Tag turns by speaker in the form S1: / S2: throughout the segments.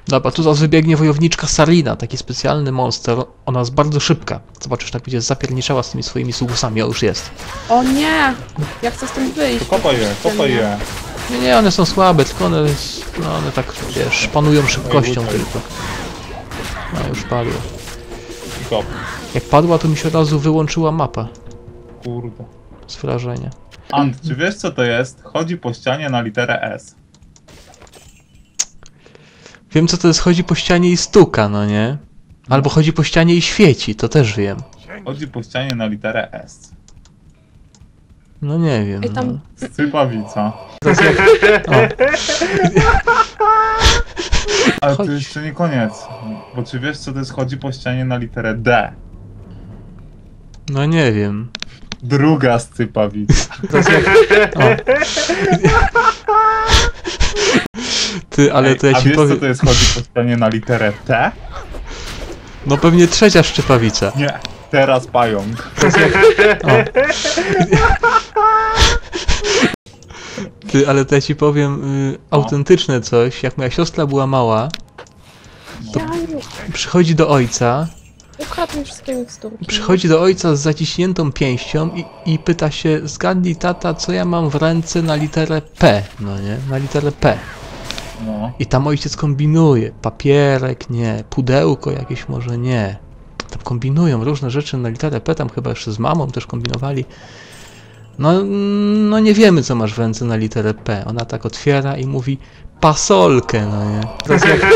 S1: Dobra, tu zaraz wybiegnie wojowniczka Sarina, taki specjalny monster. Ona jest bardzo szybka. Zobaczysz, tak będzie zapierniczała z tymi swoimi sługusami, o już jest.
S2: O nie! Ja chcę stąd wyjść.
S3: To kopaj je.
S1: Nie, one są słabe, tylko one, no, one tak, wiesz, panują szybkością tylko. No, już padła.
S3: Kop.
S1: Jak padła, to mi się od razu wyłączyła mapa.
S3: Kurde.
S1: Z wrażenia.
S3: Ant, czy wiesz co to jest? Chodzi po ścianie na literę S.
S1: Wiem, co to jest, chodzi po ścianie i stuka, no nie? Albo chodzi po ścianie i świeci, to też wiem.
S3: Chodzi po ścianie na literę S.
S1: No nie wiem.
S2: Ej, tam...
S1: No.
S3: Scypawica.
S1: To jest jak...
S3: Ale
S1: Chodź.
S3: to jeszcze nie koniec. Bo czy wiesz co to jest? Chodzi po ścianie na literę D.
S1: No nie wiem.
S3: Druga scypawica.
S1: To jest jak... Ty, ale to ja
S3: A
S1: ci
S3: wiesz co
S1: powiem...
S3: to jest? Chodzi po ścianie na literę T?
S1: No pewnie trzecia szczypawica.
S3: Nie. Teraz pająk.
S1: To jest jak... Ty, ale to ja ci powiem autentyczne coś. Jak moja siostra była mała,
S2: Ja nie...
S1: przychodzi do ojca,
S2: Ukradł mi wszystkie miksturki.
S1: przychodzi do ojca z zaciśniętą pięścią i pyta się, zgadnij tata, co ja mam w ręce na literę P, no nie? Na literę P.
S3: No.
S1: I tam ojciec kombinuje. Papierek, nie. Pudełko jakieś może nie. Tam kombinują różne rzeczy na literę P, tam chyba jeszcze z mamą też kombinowali. No nie wiemy, co masz w ręce na literę P. Ona tak otwiera i mówi pasolkę, no nie. To jest jak...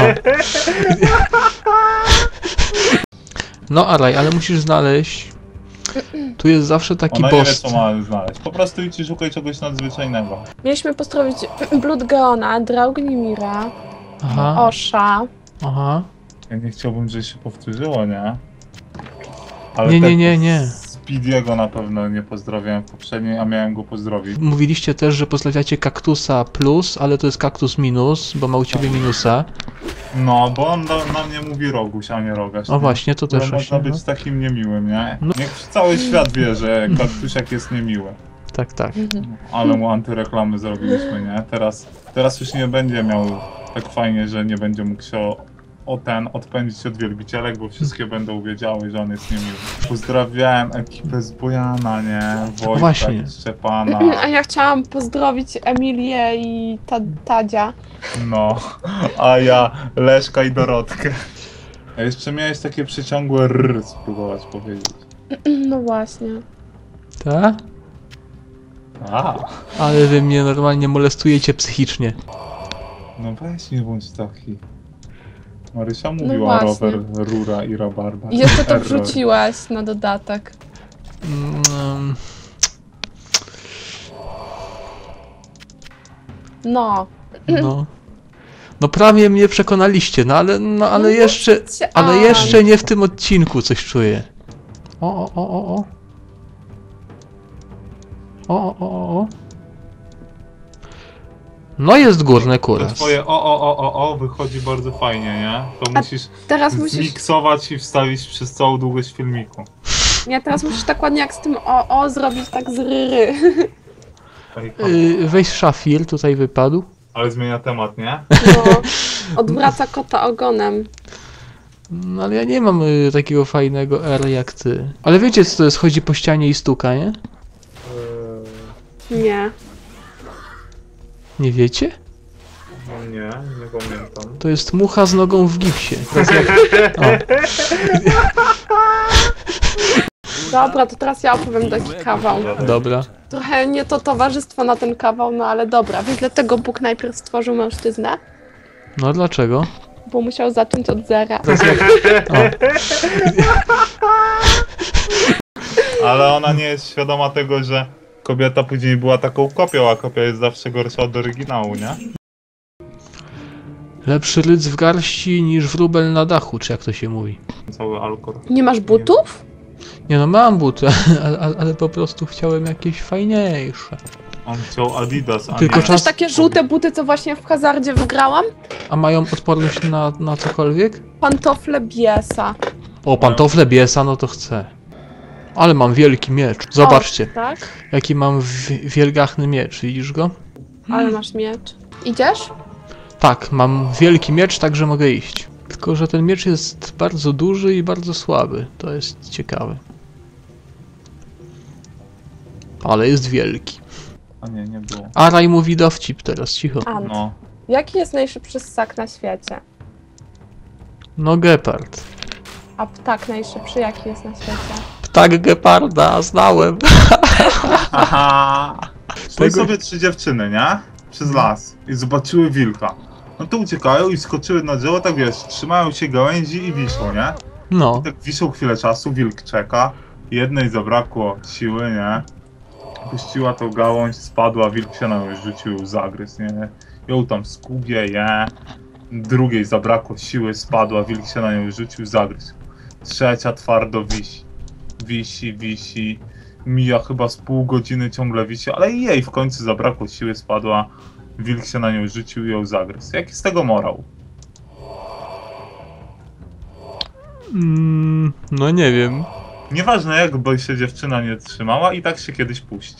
S1: No Araj, ale musisz znaleźć... Tu jest zawsze taki
S3: Ona nie wie
S1: boss.
S3: co ma znaleźć. Po prostu idź i szukaj czegoś nadzwyczajnego.
S2: Mieliśmy pozdrowić Bloodgeona, Draugnimira,
S1: Aha,
S2: Osha.
S1: aha.
S3: Ja nie chciałbym, żeby się powtórzyło, nie? Ale
S1: Nie.
S3: Speediego na pewno nie pozdrowiłem w poprzedniej, a miałem go pozdrowić.
S1: Mówiliście też, że pozdrawiacie kaktusa plus, ale to jest kaktus minus, bo ma u ciebie minusa.
S3: No, bo on na mnie mówi Roguś, a nie Rogaś.
S1: O
S3: nie?
S1: właśnie, to
S3: Które
S1: też
S3: można
S1: właśnie.
S3: być takim niemiłym, nie?
S1: No.
S3: Niech cały świat wie, że kaktusiak jest niemiły.
S1: Tak, tak.
S3: Ale mu antyreklamy zrobiliśmy, nie? Teraz już nie będzie miał tak fajnie, że nie będzie mógł się odpędzić od wielbicielek, bo wszystkie będą wiedziały, że on jest niemiły. Pozdrawiałem ekipę z Bojana, nie? Wojtka
S1: Właśnie.
S3: i Szczepana.
S2: A ja chciałam pozdrowić Emilię i Tadzia.
S3: No, a ja Leszka i Dorotkę. A jeszcze miałeś takie przeciągłe R spróbować powiedzieć.
S2: No właśnie.
S1: Tak?
S3: A,
S1: Ale wy mnie normalnie molestujecie psychicznie.
S3: no weź nie bądź taki. Marysia mówiła
S2: właśnie.
S3: rower, rura i rabarbar.
S2: I jeszcze to
S3: Error.
S2: wrzuciłaś na dodatek.
S1: Mm,
S2: No.
S1: no. No prawie mnie przekonaliście, ale
S2: No
S1: jeszcze...
S2: mówcie,
S1: Ale
S2: a.
S1: jeszcze nie w tym odcinku coś czuję. O. O. No jest górne
S3: To
S1: kuras.
S3: twoje o wychodzi bardzo fajnie, nie? To
S2: A
S3: musisz
S2: Teraz musisz...
S3: zmiksować i wstawić przez całą długość filmiku.
S2: Nie, teraz musisz tak ładnie jak z tym o zrobić tak z ryry.
S1: Weź szafir, tutaj wypadł.
S3: Ale zmienia temat, nie?
S2: No. Odwraca kota ogonem.
S1: No ale ja nie mam takiego fajnego R jak ty. Ale wiecie co to jest? Chodzi po ścianie i stuka, nie?
S2: Nie.
S1: Nie wiecie?
S3: No nie pamiętam.
S1: To jest mucha z nogą w gipsie. To jest jak...
S2: Dobra, to teraz ja opowiem taki kawał.
S1: Dobra.
S2: Trochę nie to towarzystwo na ten kawał, no ale dobra. Wiesz, dlatego Bóg najpierw stworzył mężczyznę?
S1: No dlaczego?
S2: Bo musiał zacząć od zera.
S1: To jest jak...
S3: Ale ona nie jest świadoma tego, że kobieta później była taką kopią, a kopia jest zawsze gorsza od oryginału, nie?
S1: Lepszy ryc w garści niż wróbel na dachu, czy jak to się mówi.
S3: Cały alkor.
S2: Nie masz butów?
S1: Nie no, mam buty, ale po prostu chciałem jakieś fajniejsze.
S3: On chciał Adidas, a
S1: Tylko
S3: nie...
S1: czas-
S2: Chcesz takie żółte buty, co właśnie w hazardzie wygrałam?
S1: A mają odporność na cokolwiek?
S2: Pantofle biesa.
S1: O, pantofle biesa, no to chcę. Ale mam wielki miecz. Zobaczcie,
S2: O, tak?
S1: jaki mam wielgachny miecz, widzisz go?
S2: Ale masz miecz. Idziesz?
S1: Tak, mam wielki miecz, także mogę iść. Tylko że ten miecz jest bardzo duży i bardzo słaby. To jest ciekawe. Ale jest wielki.
S3: A nie, nie było.
S1: Araj mówi dowcip teraz, cicho.
S2: Ant.
S3: No.
S2: Jaki jest najszybszy ssak na świecie?
S1: No gepard.
S2: A ptak najszybszy jaki jest na świecie?
S1: Ptak geparda, znałem.
S3: Aha! Szły
S1: Tego-
S3: sobie 3 dziewczyny, nie? Przez las. I zobaczyły wilka. No to uciekają i skoczyły na drzewo, tak wiesz, trzymają się gałęzi i wiszą, nie?
S1: No.
S3: Tak wiszą chwilę czasu, wilk czeka. Jednej zabrakło siły, nie? Puściła tą gałąź, spadła, wilk się na nią rzucił, ją zagryzł, nie? Ją tam skubie, je. Drugiej zabrakło siły, spadła, wilk się na nią rzucił, zagryzł. Trzecia twardo wisi. Wisi. Mija chyba z pół godziny, ciągle wisi, ale i jej w końcu zabrakło siły, spadła. Wilk się na nią rzucił i ją zagryzł. Jaki z tego morał?
S1: No nie wiem.
S3: Nieważne jak by się dziewczyna nie trzymała, i tak się kiedyś puści.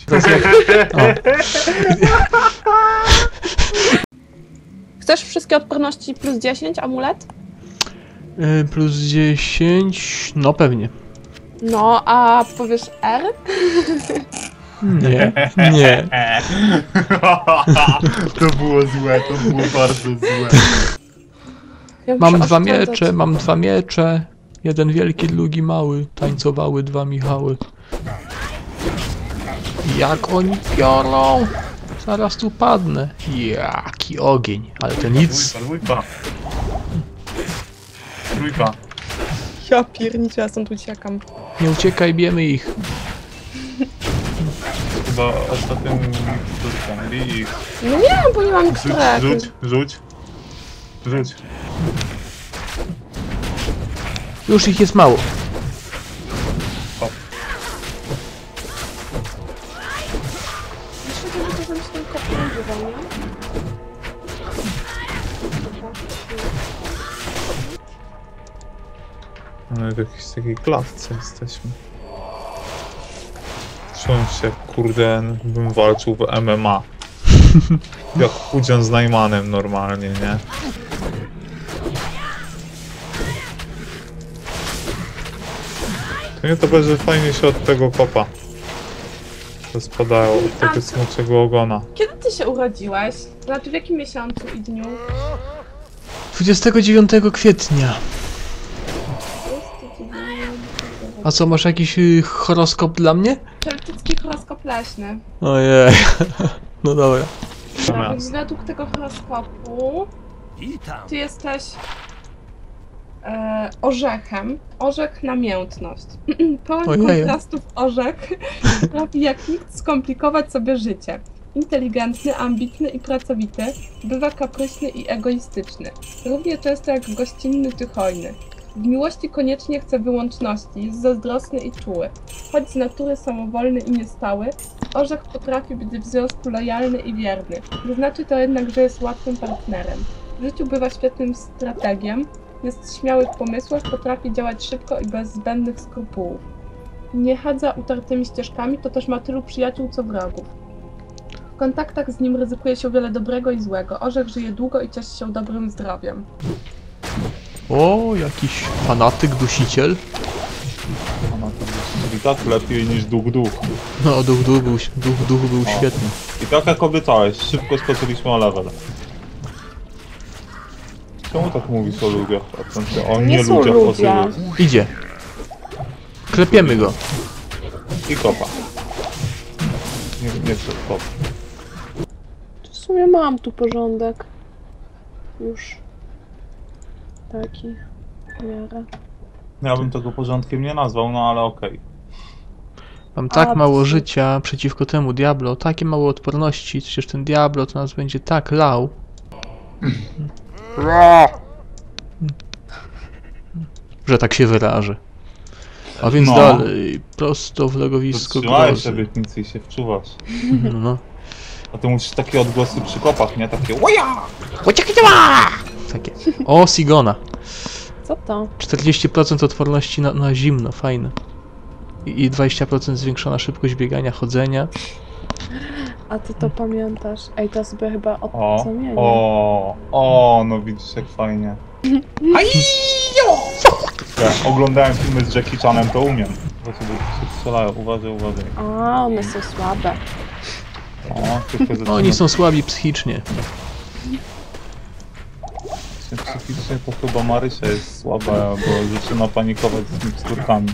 S2: Chcesz wszystkie odporności plus 10 amulet?
S1: Plus 10, no pewnie.
S2: No, a powiesz R?
S1: Nie.
S3: To było złe, to było bardzo złe.
S2: Ja
S1: Mam
S2: muszę
S1: dwa
S2: oszczędzać.
S1: miecze, mam 2 miecze. Jeden wielki, drugi mały. Tańcowały 2 Michały. Jak oni piorą! Zaraz tu padnę. Jaki ogień, ale to nic.
S3: Trójka.
S2: Ja pierniczę, ja stąd uciekam.
S1: Nie uciekaj, bijemy ich.
S3: Chyba ostatnią turkę. Bij ich.
S2: No nie, bo nie mam miksturek.
S3: Rzuć.
S1: Już ich jest mało.
S3: Hop.
S2: Jeszcze to żebym się tym kopiem używał, nie?
S3: No w jakiejś takiej klatce jesteśmy. Czułem się, kurde, bym walczył w MMA. Jak Chudzian z Najmanem normalnie, nie? To nie to będzie fajnie się od tego kopa. To spadają od tego smoczego ogona.
S2: Kiedy ty się urodziłeś? Znaczy w jakim miesiącu i dniu?
S1: 29 kwietnia. A co, masz jakiś horoskop dla mnie?
S2: Celtycki horoskop leśny.
S1: Ojej. No dobra.
S2: Tak, więc według tego horoskopu ty jesteś orzechem. Orzech na miętność. Pełen
S1: Ojej.
S2: kontrastów orzech potrafi jak nikt skomplikować sobie życie. Inteligentny, ambitny i pracowity, bywa kapryśny i egoistyczny. Równie często jak gościnny czy hojny. W miłości koniecznie chce wyłączności, jest zazdrosny i czuły. Choć z natury samowolny i niestały, orzech potrafi być w związku lojalny i wierny. Nie znaczy to jednak, że jest łatwym partnerem. W życiu bywa świetnym strategiem, jest śmiały w pomysłach, potrafi działać szybko i bez zbędnych skrupułów. Nie chadza utartymi ścieżkami, to też ma tylu przyjaciół co wrogów. W kontaktach z nim ryzykuje się wiele dobrego i złego. Orzech żyje długo i cieszy się dobrym zdrowiem.
S1: O, jakiś fanatyk, dusiciel.
S3: I tak lepiej niż duch.
S1: No, duch był świetny.
S3: I tak jak obiecałeś, szybko skoczyliśmy o level. Czemu tak mówisz o ludziach? O nie
S2: są
S3: ludziach,
S2: ludzie.
S3: o tylu.
S1: Idzie. Klepiemy go.
S3: I kopa. Nie chcę kopa.
S2: W sumie mam tu porządek. Już. Taki. W miarę.
S3: Ja bym tego porządkiem nie nazwał, no ale okej.
S1: Mam tak
S2: A,
S1: mało
S2: to-
S1: życia przeciwko temu Diablo, takie mało odporności, przecież ten Diablo to nas będzie tak lał. Że tak się wyrażę. A więc
S3: No.
S1: dalej, prosto w legowisko
S3: Trzymałeś
S1: grozy.
S3: obietnicy i się wczuwasz.
S1: No.
S3: A ty musisz takie odgłosy przy kopach, nie? Takie łoja!
S1: Takie. O, Sigona.
S2: Co to?
S1: 40% odporności na zimno, fajne. I 20% zwiększona szybkość biegania, chodzenia.
S2: A ty to pamiętasz? Ej, to sobie chyba
S3: O,
S2: odsamienie.
S3: no widzisz jak fajnie. Ja oglądałem filmy z Jackie Chanem, to umiem. Zobaczcie, bo się strzelają, uważaj.
S2: A, one są słabe.
S1: Oni są słabi psychicznie.
S3: Psychicznie to chyba Marysia jest słaba, bo zaczyna panikować z miksturkami.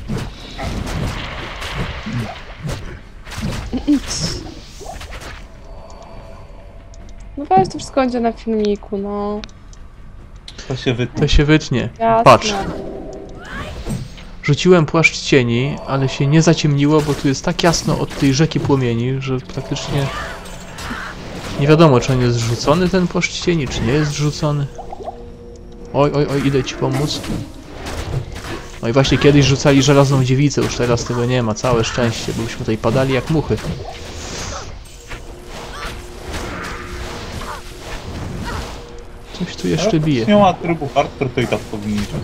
S2: No weź, to wszystko będzie na filmiku, no.
S3: To się wytnie.
S1: To się wytnie.
S2: Jasne.
S1: Patrz. Rzuciłem płaszcz cieni, ale się nie zaciemniło, bo tu jest tak jasno od tej rzeki płomieni, że praktycznie nie wiadomo, czy on jest zrzucony, ten płaszcz cieni, czy nie jest zrzucony. Oj, idę ci pomóc. No i właśnie kiedyś rzucali żelazną dziewicę, już teraz tego nie ma, całe szczęście, bo byśmy tutaj padali jak muchy. Coś tu jeszcze bije.
S3: Nie ma trybu hardcore, to i tak powinni rzucać.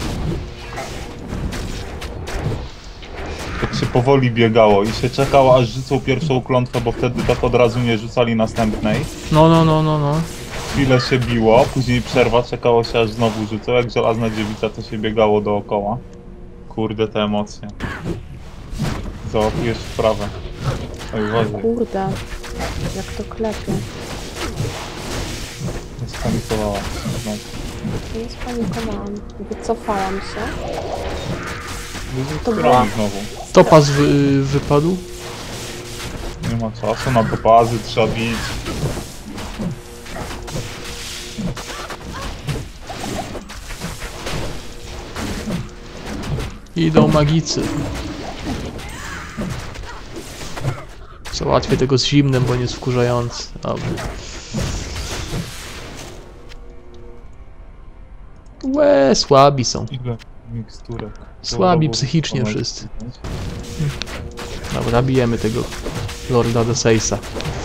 S3: Tak się powoli biegało i się czekało, aż rzucą pierwszą klątwę, bo wtedy tak od razu nie rzucali następnej.
S1: No.
S3: Chwilę się biło, później przerwa, czekało się aż znowu rzucą. Jak żelazna dziewica, to się biegało dookoła. Kurde, te emocje. Załapujesz wprawę. Oj, uważaj.
S2: Kurde, jak to klepie.
S3: Spanikowała. No.
S2: Nie spanikowałam. Wycofałam się.
S3: To
S2: była-
S3: znowu.
S1: Topaz wypadł.
S3: Nie ma czasu na topazy, trzeba bić.
S1: Idą magicy. Załatwię tego z zimnem, bo nie jest wkurzający. Dobrze. Łe, słabi są.
S3: Ile miksturek.
S1: Słabi psychicznie wszyscy. Dobra, bijemy tego Lorda Deseisa.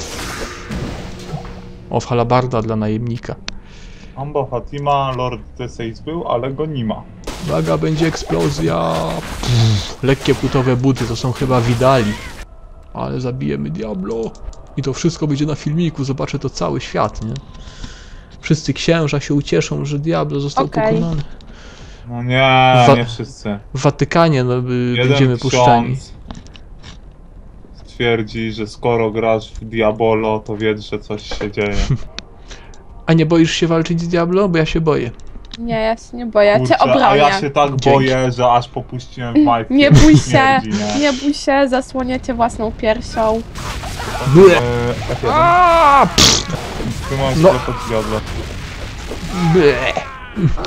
S1: O, halabarda dla najemnika.
S3: Amba Fatima, Lord Deseis był, ale go nie ma.
S1: Uwaga, będzie eksplozja. Lekkie płytowe buty, to są chyba Widali. Ale zabijemy Diablo. I to wszystko będzie na filmiku, zobaczy to cały świat, nie? Wszyscy księża się ucieszą, że Diablo został pokonany.
S3: No nie, nie wszyscy.
S1: W Watykanie będziemy puszczani.
S3: Stwierdzi, że skoro grasz w Diabolo, to wiedz, że coś się dzieje.
S1: A nie boisz się walczyć z Diablo? Bo ja się boję.
S2: Nie, ja się nie boję, ja
S3: Kurczę,
S2: cię obronię.
S3: a ja się tak
S1: Dzięki.
S3: boję, że aż popuściłem w majtki.
S2: Nie bój się,
S3: Śmierdzi, nie?
S2: nie bój się, zasłonię cię własną piersią.
S1: Ble.
S3: F1.
S1: Aaaa!
S3: Ty masz
S1: No.
S3: no. Diablo.
S1: Ble.